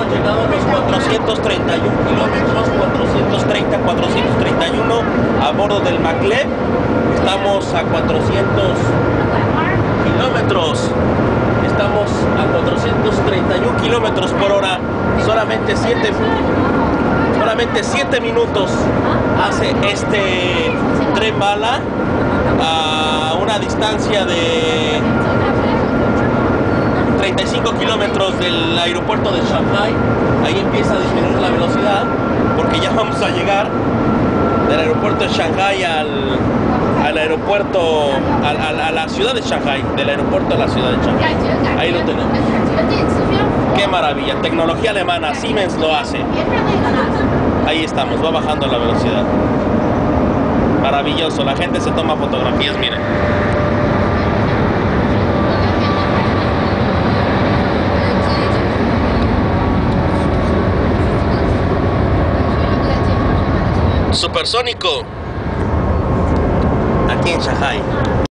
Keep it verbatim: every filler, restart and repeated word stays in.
hemos llegado a los cuatrocientos treinta y uno kilómetros, cuatrocientos treinta, cuatrocientos treinta y uno a bordo del Maglev. Estamos a cuatrocientos kilómetros. Estamos a cuatrocientos treinta y uno kilómetros por hora. Solamente siete, solamente siete minutos hace este tren bala a una distancia de treinta y cinco kilómetros del aeropuerto de Shanghai. Ahí empieza a disminuir la velocidad porque ya vamos a llegar del aeropuerto de Shanghai al, al aeropuerto, al, al, a la ciudad de Shanghai, del aeropuerto a la ciudad de Shanghai. Ahí lo tenemos. Qué maravilla, tecnología alemana, Siemens lo hace. Ahí estamos, va bajando la velocidad. Maravilloso, la gente se toma fotografías, miren. Supersónico aquí en Shanghai.